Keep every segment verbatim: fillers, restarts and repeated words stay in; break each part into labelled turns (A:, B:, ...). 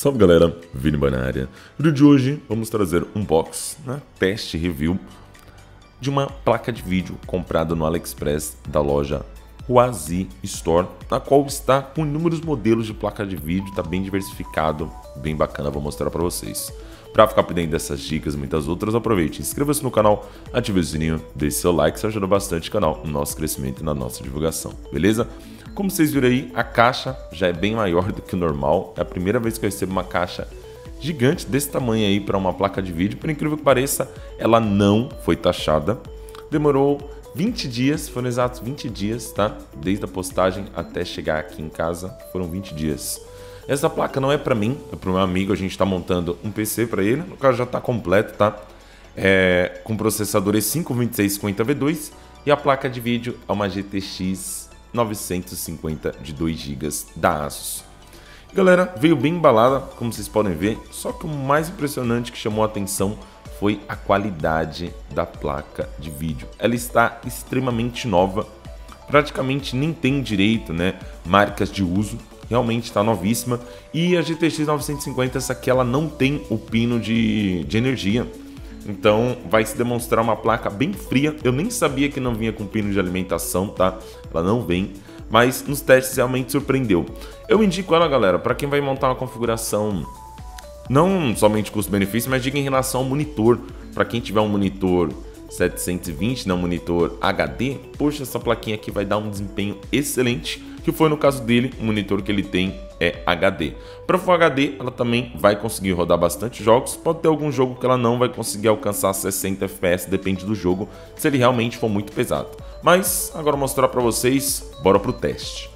A: Salve galera, Vini Boy na área. No vídeo de hoje vamos trazer um box, né, teste review de uma placa de vídeo comprada no AliExpress da loja Huazi Store, na qual está com inúmeros modelos de placa de vídeo, está bem diversificado, bem bacana, vou mostrar para vocês. Para ficar por dentro dessas dicas e muitas outras, aproveite, inscreva-se no canal, ative o sininho, deixe seu like, isso ajuda bastante o canal no nosso crescimento e na nossa divulgação, beleza? Como vocês viram aí, a caixa já é bem maior do que o normal. É a primeira vez que eu recebo uma caixa gigante desse tamanho aí para uma placa de vídeo. Por incrível que pareça, ela não foi taxada. Demorou vinte dias, foram exatos vinte dias, tá? Desde a postagem até chegar aqui em casa, foram vinte dias. Essa placa não é para mim, é para o meu amigo. A gente está montando um P C para ele. No caso já está completo, tá? É, com processador E cinco vinte e seis cinquenta V dois e a placa de vídeo é uma G T X novecentos e cinquenta de dois gigas da Asus. Galera, veio bem embalada, como vocês podem ver, só que o mais impressionante que chamou a atenção foi a qualidade da placa de vídeo. Ela está extremamente nova, praticamente nem tem direito, né, marcas de uso, realmente está novíssima. E a G T X novecentos e cinquenta, essa aqui, ela não tem o pino de, de energia. Então vai se demonstrar uma placa bem fria. Eu nem sabia que não vinha com pino de alimentação, tá? Ela não vem, mas nos testes realmente surpreendeu. Eu indico ela, galera, para quem vai montar uma configuração não somente custo-benefício, mas diga em relação ao monitor. Para quem tiver um monitor setecentos e vinte, não, monitor H D, poxa, essa plaquinha aqui vai dar um desempenho excelente, que foi no caso dele, o monitor que ele tem é H D. Para Full H D, ela também vai conseguir rodar bastante jogos. Pode ter algum jogo que ela não vai conseguir alcançar sessenta F P S, depende do jogo, se ele realmente for muito pesado. Mas agora eu vou mostrar para vocês, bora pro teste.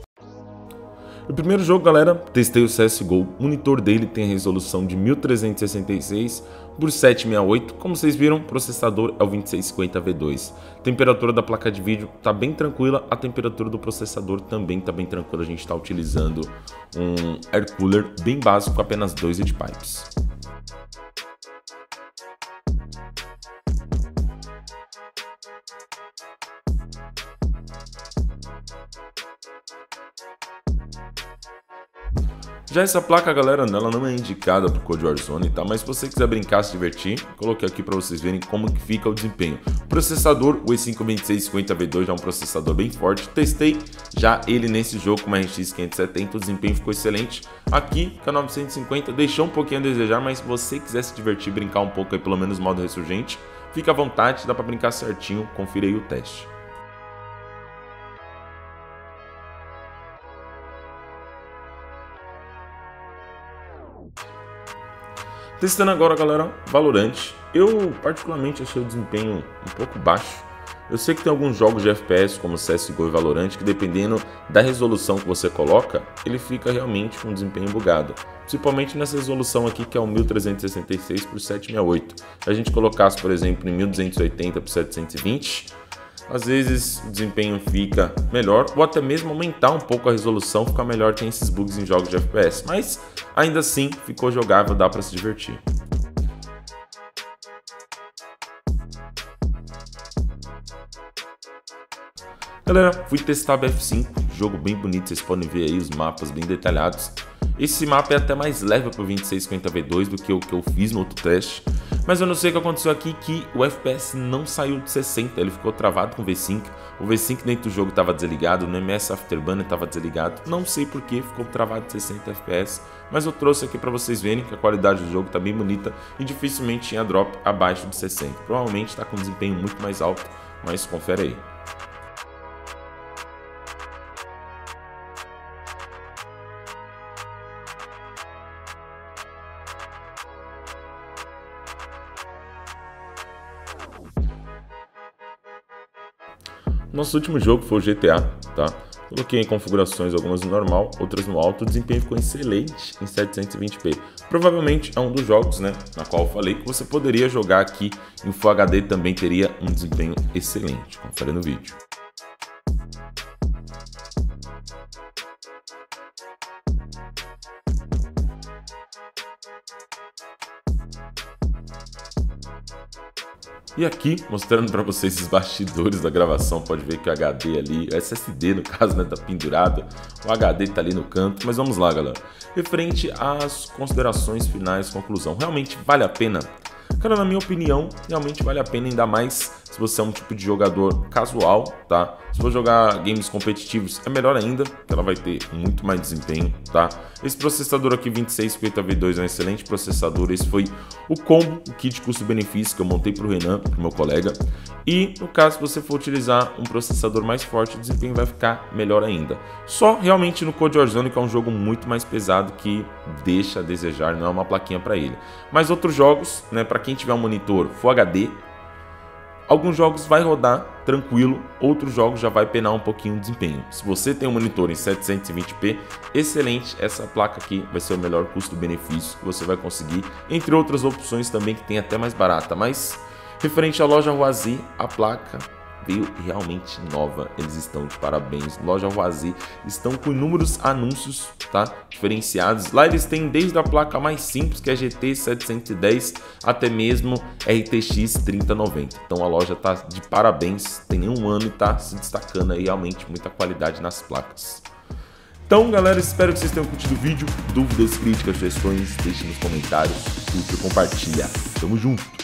A: O primeiro jogo, galera, testei o C S G O. O monitor dele tem a resolução de mil trezentos e sessenta e seis por setecentos e sessenta e oito. Como vocês viram, o processador é o vinte e seis cinquenta V dois. A temperatura da placa de vídeo está bem tranquila. A temperatura do processador também está bem tranquila. A gente está utilizando um air cooler bem básico, com apenas dois heat pipes. Já essa placa, galera, ela não é indicada para o Code Warzone, tá? Mas se você quiser brincar, se divertir, coloquei aqui para vocês verem como que fica o desempenho. O processador, o E cinco vinte e seis cinquenta V dois, já é um processador bem forte. Testei já ele nesse jogo com uma R X quinhentos e setenta, o desempenho ficou excelente. Aqui, com a novecentos e cinquenta, deixou um pouquinho a desejar, mas se você quiser se divertir, brincar um pouco aí, pelo menos modo ressurgente, fica à vontade, dá para brincar certinho, confira aí o teste. Testando agora, galera, Valorant. Eu particularmente achei o desempenho um pouco baixo. Eu sei que tem alguns jogos de F P S como C S G O e Valorant que, dependendo da resolução que você coloca, ele fica realmente com um desempenho bugado. Principalmente nessa resolução aqui, que é o mil trezentos e sessenta e seis por setecentos e sessenta e oito. Se a gente colocasse, por exemplo, em mil duzentos e oitenta por setecentos e vinte, às vezes o desempenho fica melhor, ou até mesmo aumentar um pouco a resolução, fica melhor. Tem esses bugs em jogos de F P S, mas ainda assim ficou jogável, dá para se divertir. Galera, fui testar B F cinco, jogo bem bonito, vocês podem ver aí os mapas bem detalhados. Esse mapa é até mais leve para o vinte e seis cinquenta V dois do que o que eu fiz no outro teste. Mas eu não sei o que aconteceu aqui, que o F P S não saiu de sessenta, ele ficou travado com o V cinco. O V cinco dentro do jogo estava desligado, no M S Afterburner estava desligado. Não sei por que ficou travado de sessenta F P S, mas eu trouxe aqui para vocês verem que a qualidade do jogo está bem bonita e dificilmente tinha drop abaixo de sessenta. Provavelmente está com um desempenho muito mais alto, mas confere aí. Nosso último jogo foi o G T A, tá? Coloquei em configurações algumas no normal, outras no alto, o desempenho ficou excelente em setecentos e vinte p. Provavelmente é um dos jogos, né, na qual eu falei que você poderia jogar aqui em Full H D, também teria um desempenho excelente. Confere no vídeo. E aqui, mostrando para vocês os bastidores da gravação, pode ver que o H D ali, o S S D no caso, né, tá pendurado, o H D tá ali no canto, mas vamos lá, galera. Referente às considerações finais, conclusão, realmente vale a pena? Cara, na minha opinião, realmente vale a pena, ainda mais se você é um tipo de jogador casual, tá? Se for jogar games competitivos, é melhor ainda, porque ela vai ter muito mais desempenho, tá? Esse processador aqui, vinte e seis cinquenta V dois, é um excelente processador. Esse foi o combo, o kit custo-benefício que eu montei para o Renan, para o meu colega. E no caso, se você for utilizar um processador mais forte, o desempenho vai ficar melhor ainda. Só realmente no Code Warzone, que é um jogo muito mais pesado, que deixa a desejar, não é uma plaquinha para ele. Mas outros jogos, né, para quem tiver um monitor Full H D, alguns jogos vai rodar tranquilo, outros jogos já vai penar um pouquinho o desempenho. Se você tem um monitor em setecentos e vinte p, excelente, essa placa aqui vai ser o melhor custo-benefício que você vai conseguir, entre outras opções também que tem até mais barata. Mas referente à loja Huasi, a placa veio realmente nova, eles estão de parabéns. Loja Huasi estão com inúmeros anúncios, tá, diferenciados. Lá eles têm desde a placa mais simples, que é G T setecentos e dez, até mesmo R T X trinta noventa. Então a loja tá de parabéns, tem nenhum ano e tá se destacando aí realmente muita qualidade nas placas. Então, galera, espero que vocês tenham curtido o vídeo. Dúvidas, críticas, sugestões, deixem nos comentários, curte e compartilha. Tamo junto!